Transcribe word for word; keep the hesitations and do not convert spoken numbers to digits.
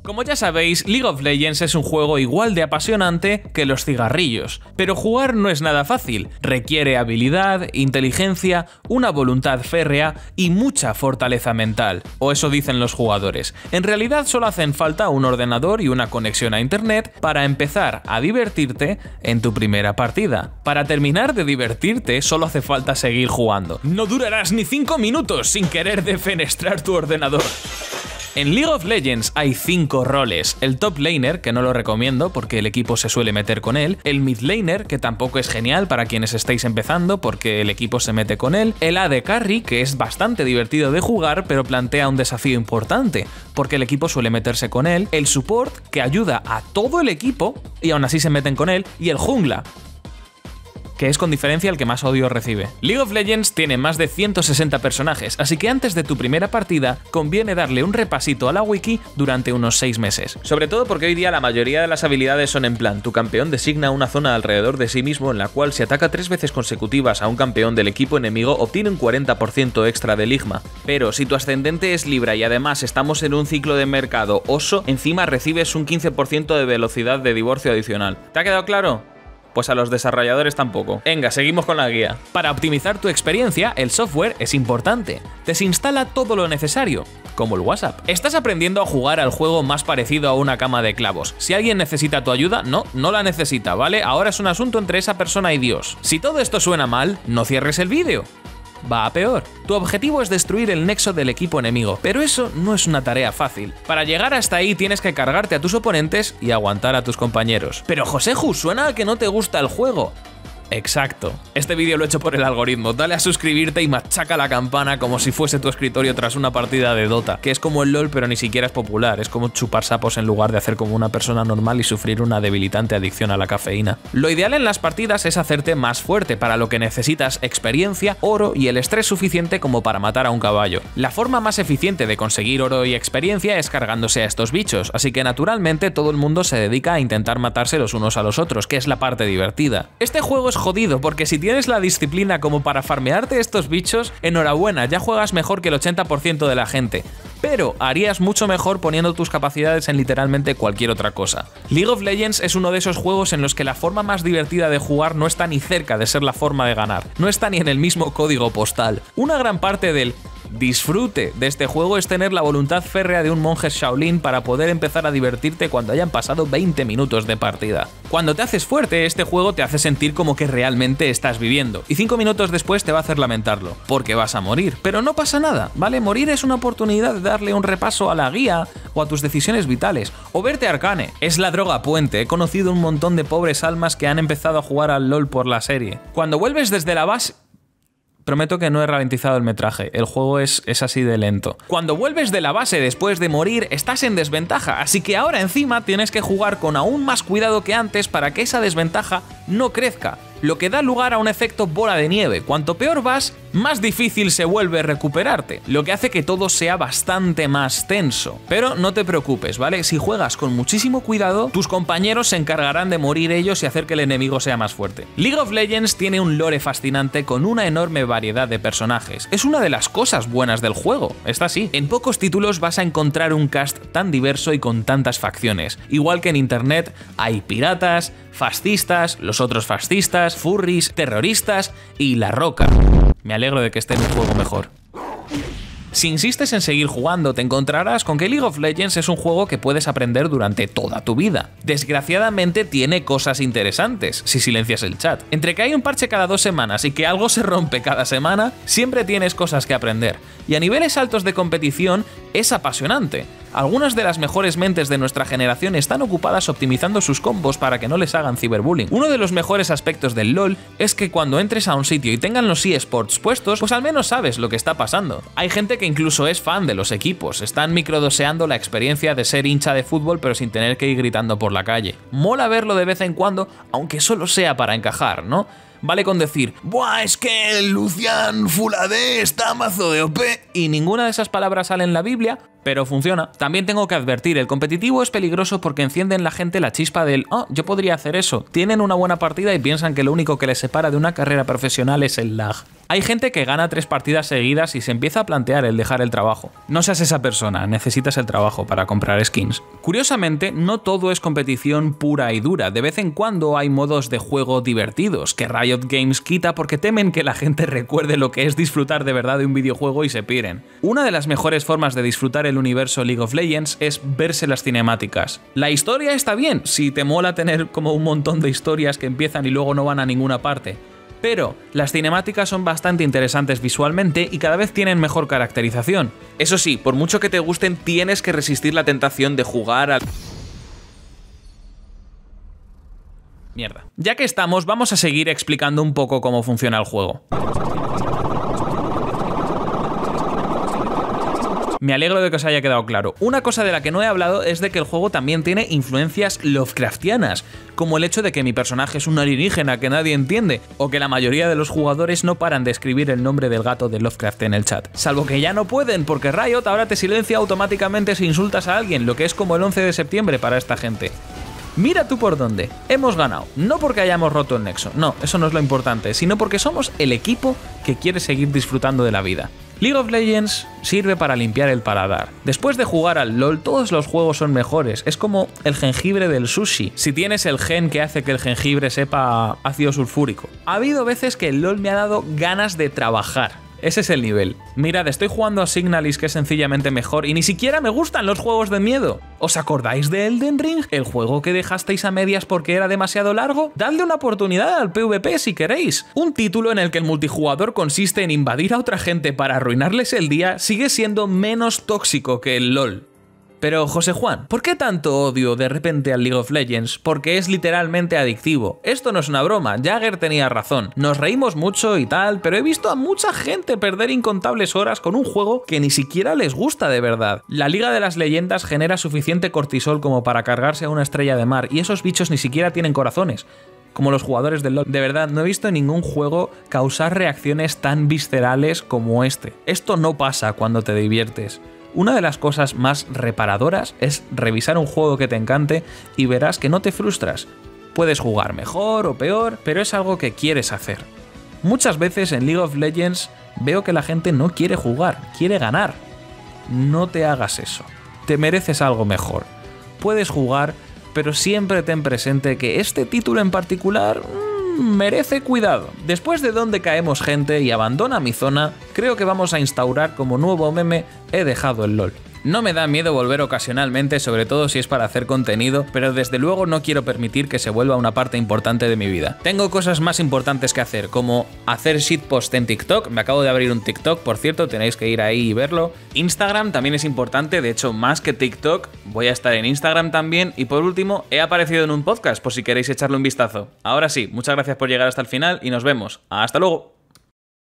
Como ya sabéis, League of Legends es un juego igual de apasionante que los cigarrillos, pero jugar no es nada fácil, requiere habilidad, inteligencia, una voluntad férrea y mucha fortaleza mental, o eso dicen los jugadores. En realidad solo hacen falta un ordenador y una conexión a internet para empezar a divertirte en tu primera partida. Para terminar de divertirte solo hace falta seguir jugando. No durarás ni cinco minutos sin querer defenestrar tu ordenador. En League of Legends hay cinco roles: el top laner, que no lo recomiendo porque el equipo se suele meter con él, el mid laner, que tampoco es genial para quienes estáis empezando porque el equipo se mete con él, el A D carry, que es bastante divertido de jugar pero plantea un desafío importante porque el equipo suele meterse con él, el support, que ayuda a todo el equipo y aún así se meten con él, y el jungla, que es con diferencia el que más odio recibe. League of Legends tiene más de ciento sesenta personajes, así que antes de tu primera partida conviene darle un repasito a la wiki durante unos seis meses. Sobre todo porque hoy día la mayoría de las habilidades son en plan: tu campeón designa una zona alrededor de sí mismo en la cual si ataca tres veces consecutivas a un campeón del equipo enemigo obtiene un cuarenta por ciento extra de ligma. Pero si tu ascendente es Libra y además estamos en un ciclo de mercado oso, encima recibes un quince por ciento de velocidad de divorcio adicional. ¿Te ha quedado claro? Pues a los desarrolladores tampoco. Venga, seguimos con la guía. Para optimizar tu experiencia, el software es importante. Desinstala todo lo necesario, como el WhatsApp. Estás aprendiendo a jugar al juego más parecido a una cama de clavos. Si alguien necesita tu ayuda, no, no la necesita, ¿vale? Ahora es un asunto entre esa persona y Dios. Si todo esto suena mal, no cierres el vídeo. Va a peor. Tu objetivo es destruir el nexo del equipo enemigo, pero eso no es una tarea fácil. Para llegar hasta ahí tienes que cargarte a tus oponentes y aguantar a tus compañeros. Pero Joseju, suena a que no te gusta el juego. Exacto. Este vídeo lo he hecho por el algoritmo. Dale a suscribirte y machaca la campana como si fuese tu escritorio tras una partida de Dota, que es como el LOL pero ni siquiera es popular. Es como chupar sapos en lugar de hacer como una persona normal y sufrir una debilitante adicción a la cafeína. Lo ideal en las partidas es hacerte más fuerte, para lo que necesitas experiencia, oro y el estrés suficiente como para matar a un caballo. La forma más eficiente de conseguir oro y experiencia es cargándose a estos bichos, así que naturalmente todo el mundo se dedica a intentar matarse los unos a los otros, que es la parte divertida. Este juego es jodido porque si tienes la disciplina como para farmearte estos bichos, enhorabuena, ya juegas mejor que el ochenta por ciento de la gente. Pero harías mucho mejor poniendo tus capacidades en literalmente cualquier otra cosa. League of Legends es uno de esos juegos en los que la forma más divertida de jugar no está ni cerca de ser la forma de ganar, no está ni en el mismo código postal. Una gran parte del disfrute de este juego es tener la voluntad férrea de un monje Shaolin para poder empezar a divertirte cuando hayan pasado veinte minutos de partida. Cuando te haces fuerte, este juego te hace sentir como que realmente estás viviendo, y cinco minutos después te va a hacer lamentarlo, porque vas a morir. Pero no pasa nada, ¿vale? Morir es una oportunidad de darle un repaso a la guía o a tus decisiones vitales, o verte Arcane. Es la droga puente. He conocido un montón de pobres almas que han empezado a jugar al LOL por la serie. Cuando vuelves desde la base... Prometo que no he ralentizado el metraje, el juego es, es así de lento. Cuando vuelves de la base después de morir, estás en desventaja, así que ahora encima tienes que jugar con aún más cuidado que antes para que esa desventaja no crezca, lo que da lugar a un efecto bola de nieve. Cuanto peor vas, más difícil se vuelve recuperarte, lo que hace que todo sea bastante más tenso. Pero no te preocupes, ¿vale? Si juegas con muchísimo cuidado, tus compañeros se encargarán de morir ellos y hacer que el enemigo sea más fuerte. League of Legends tiene un lore fascinante con una enorme variedad de personajes. Es una de las cosas buenas del juego, está así. En pocos títulos vas a encontrar un cast tan diverso y con tantas facciones. Igual que en internet hay piratas, fascistas, los otros fascistas, furries, terroristas y La Roca. Me alegro de que esté en un juego mejor. Si insistes en seguir jugando, te encontrarás con que League of Legends es un juego que puedes aprender durante toda tu vida. Desgraciadamente tiene cosas interesantes, si silencias el chat. Entre que hay un parche cada dos semanas y que algo se rompe cada semana, siempre tienes cosas que aprender. Y a niveles altos de competición es apasionante. Algunas de las mejores mentes de nuestra generación están ocupadas optimizando sus combos para que no les hagan ciberbullying. Uno de los mejores aspectos del LoL es que cuando entres a un sitio y tengan los eSports puestos, pues al menos sabes lo que está pasando. Hay gente que incluso es fan de los equipos, están microdoseando la experiencia de ser hincha de fútbol pero sin tener que ir gritando por la calle. Mola verlo de vez en cuando, aunque solo sea para encajar, ¿no? Vale con decir, ¡buah, es que Lucian Full A D está mazo de O P! Y ninguna de esas palabras sale en la Biblia, pero funciona. También tengo que advertir, el competitivo es peligroso porque enciende en la gente la chispa del «oh, yo podría hacer eso». Tienen una buena partida y piensan que lo único que les separa de una carrera profesional es el lag. Hay gente que gana tres partidas seguidas y se empieza a plantear el dejar el trabajo. No seas esa persona, necesitas el trabajo para comprar skins. Curiosamente, no todo es competición pura y dura. De vez en cuando hay modos de juego divertidos que Riot Games quita porque temen que la gente recuerde lo que es disfrutar de verdad de un videojuego y se piren. Una de las mejores formas de disfrutar el universo League of Legends es verse las cinemáticas. La historia está bien, si te mola tener como un montón de historias que empiezan y luego no van a ninguna parte. Pero las cinemáticas son bastante interesantes visualmente y cada vez tienen mejor caracterización. Eso sí, por mucho que te gusten, tienes que resistir la tentación de jugar al... Mierda. Ya que estamos, vamos a seguir explicando un poco cómo funciona el juego. Me alegro de que os haya quedado claro. Una cosa de la que no he hablado es de que el juego también tiene influencias Lovecraftianas, como el hecho de que mi personaje es un alienígena que nadie entiende, o que la mayoría de los jugadores no paran de escribir el nombre del gato de Lovecraft en el chat. Salvo que ya no pueden, porque Riot ahora te silencia automáticamente si insultas a alguien, lo que es como el once de septiembre para esta gente. Mira tú por dónde. Hemos ganado. No porque hayamos roto el nexo, no, eso no es lo importante, sino porque somos el equipo que quiere seguir disfrutando de la vida. League of Legends sirve para limpiar el paladar. Después de jugar al LoL, todos los juegos son mejores. Es como el jengibre del sushi. Si tienes el gen que hace que el jengibre sepa ácido sulfúrico. Ha habido veces que el LoL me ha dado ganas de trabajar. Ese es el nivel. Mirad, estoy jugando a Signalis, que es sencillamente mejor, y ni siquiera me gustan los juegos de miedo. ¿Os acordáis de Elden Ring? ¿El juego que dejasteis a medias porque era demasiado largo? Dadle una oportunidad al PvP si queréis. Un título en el que el multijugador consiste en invadir a otra gente para arruinarles el día sigue siendo menos tóxico que el LoL. Pero, José Juan, ¿por qué tanto odio de repente al League of Legends? Porque es literalmente adictivo. Esto no es una broma, Jagger tenía razón. Nos reímos mucho y tal, pero he visto a mucha gente perder incontables horas con un juego que ni siquiera les gusta de verdad. La Liga de las Leyendas genera suficiente cortisol como para cargarse a una estrella de mar, y esos bichos ni siquiera tienen corazones. Como los jugadores del LoL. De verdad, no he visto en ningún juego causar reacciones tan viscerales como este. Esto no pasa cuando te diviertes. Una de las cosas más reparadoras es revisar un juego que te encante y verás que no te frustras. Puedes jugar mejor o peor, pero es algo que quieres hacer. Muchas veces en League of Legends veo que la gente no quiere jugar, quiere ganar. No te hagas eso. Te mereces algo mejor. Puedes jugar, pero siempre ten presente que este título en particular mmm, merece cuidado. Después de Donde caemos gente y Abandona mi zona, creo que vamos a instaurar como nuevo meme He dejado el LoL. No me da miedo volver ocasionalmente, sobre todo si es para hacer contenido, pero desde luego no quiero permitir que se vuelva una parte importante de mi vida. Tengo cosas más importantes que hacer, como hacer shitpost en TikTok. Me acabo de abrir un TikTok, por cierto, tenéis que ir ahí y verlo. Instagram también es importante, de hecho, más que TikTok, voy a estar en Instagram también. Y por último, he aparecido en un podcast, por si queréis echarle un vistazo. Ahora sí, muchas gracias por llegar hasta el final y nos vemos. ¡Hasta luego!